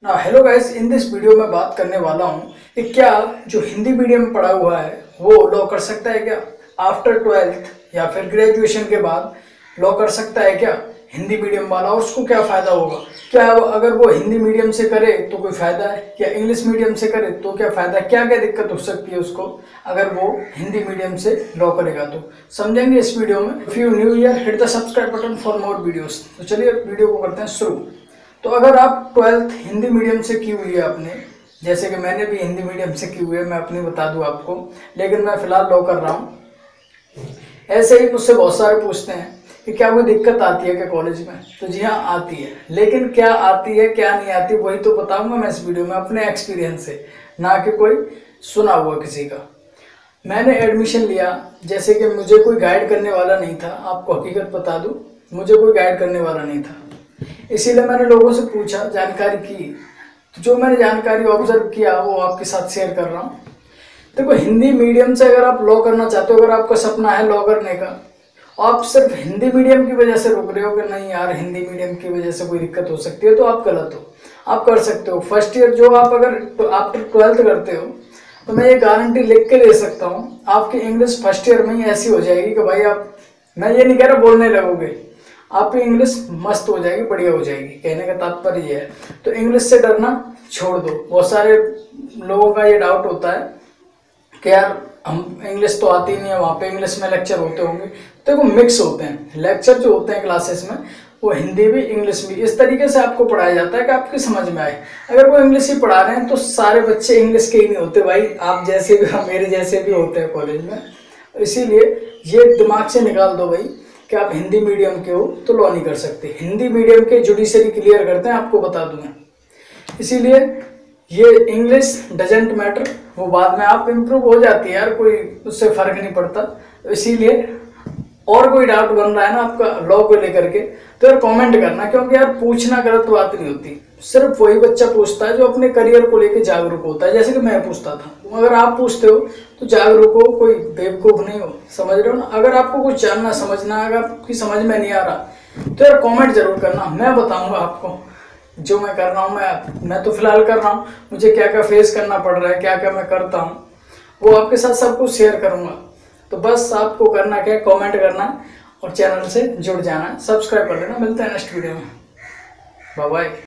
Hello guys, in this video में बात करने वाला हूँ कि क्या जो हिंदी मीडियम में पढ़ा हुआ है वो लॉ कर सकता है क्या आफ्टर 12th या फिर ग्रेजुएशन के बाद लॉ कर सकता है क्या हिंदी मीडियम वाला, और उसको क्या फ़ायदा होगा। क्या अगर वो हिंदी मीडियम से करे तो कोई फ़ायदा है, या इंग्लिश मीडियम से करे तो क्या फ़ायदा है, क्या क्या दिक्कत हो सकती है उसको अगर वो हिंदी मीडियम से लॉ करेगा। तो समझेंगे इस वीडियो में। If you new year hit the subscribe button for more videos. तो चलिए वीडियो को करते हैं शुरू। तो अगर आप 12th हिंदी मीडियम से की हुई है आपने, जैसे कि मैंने भी हिंदी मीडियम से की हुई है, मैं अपनी बता दूं आपको, लेकिन मैं फ़िलहाल लॉ कर रहा हूँ। ऐसे ही मुझसे बहुत सारे पूछते हैं कि क्या कोई दिक्कत आती है क्या कॉलेज में। तो जी हाँ, आती है, लेकिन क्या आती है क्या नहीं आती वही तो बताऊँगा मैं इस वीडियो में अपने एक्सपीरियंस से, ना कि कोई सुना हुआ किसी का। मैंने एडमिशन लिया, जैसे कि मुझे कोई गाइड करने वाला नहीं था। आपको हकीकत बता दूं, मुझे कोई गाइड करने वाला नहीं था, इसीलिए मैंने लोगों से पूछा, जानकारी की। तो जो मैंने जानकारी ऑब्जर्व किया वो आपके साथ शेयर कर रहा हूँ। देखो, हिंदी मीडियम से अगर आप लॉ करना चाहते हो, अगर आपका सपना है लॉ करने का, आप सिर्फ हिंदी मीडियम की वजह से रुक रहे हो कि नहीं यार हिंदी मीडियम की वजह से कोई दिक्कत हो सकती है, तो आप गलत हो। आप कर सकते हो फर्स्ट ईयर, जो आप अगर आफ्टर 12th करते हो, तो मैं ये गारंटी लिख के दे सकता हूँ आपकी इंग्लिश फर्स्ट ईयर में ही ऐसी हो जाएगी कि भाई आप, मैं ये नहीं कह रहा बोलने लगोगे, आपकी इंग्लिश मस्त हो जाएगी, बढ़िया हो जाएगी। कहने का तात्पर्य ये है। तो इंग्लिश से डरना छोड़ दो। बहुत सारे लोगों का ये डाउट होता है कि यार हम इंग्लिश तो आती नहीं है, वहाँ पे इंग्लिश में लेक्चर होते होंगे। तो वो मिक्स होते हैं लेक्चर जो होते हैं क्लासेस में, वो हिंदी भी इंग्लिश भी इस तरीके से आपको पढ़ाया जाता है कि आपकी समझ में आए। अगर वो इंग्लिश ही पढ़ा रहे हैं तो सारे बच्चे इंग्लिश के ही नहीं होते भाई, आप जैसे भी मेरे जैसे भी होते हैं कॉलेज में। इसीलिए ये दिमाग से निकाल दो भाई कि आप हिंदी मीडियम के हो तो लॉ नहीं कर सकते। हिंदी मीडियम के जुडिशरी क्लियर करते हैं, आपको बता दूं मैं। इसीलिए ये इंग्लिश डजेंट मैटर, वो बाद में आप इम्प्रूव हो जाती है यार, कोई उससे फर्क नहीं पड़ता। तो इसीलिए और कोई डाउट बन रहा है ना आपका लॉ को लेकर के, तो यार कमेंट करना, क्योंकि यार पूछना गलत बात नहीं होती। सिर्फ वही बच्चा पूछता है जो अपने करियर को लेकर जागरूक होता है, जैसे कि मैं पूछता था। अगर आप पूछते हो तो जागरूक हो, कोई बेवकूफ नहीं हो, समझ रहे हो ना। अगर आपको कुछ जानना समझना, अगर आपकी समझ में नहीं आ रहा तो यार कमेंट जरूर करना, मैं बताऊंगा आपको जो मैं कर रहा हूँ। मैं तो फिलहाल कर रहा हूँ, मुझे क्या क्या फेस करना पड़ रहा है, क्या क्या मैं करता हूँ, वो आपके साथ सब कुछ शेयर करूंगा। तो बस आपको करना क्या है, कमेंट करना और चैनल से जुड़ जाना, सब्सक्राइब कर लेना। मिलते हैं नेक्स्ट वीडियो में, बाय बाय।